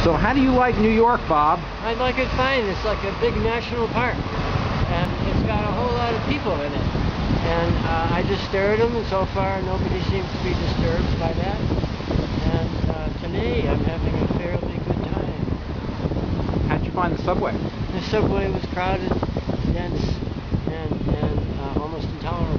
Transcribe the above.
So how do you like New York, Bob? I like it fine. It's like a big national park, and it's got a whole lot of people in it. And I just stare at them, and so far nobody seems to be disturbed by that. And to me, I'm having a fairly good time. How'd you find the subway? The subway was crowded, dense, and almost intolerable.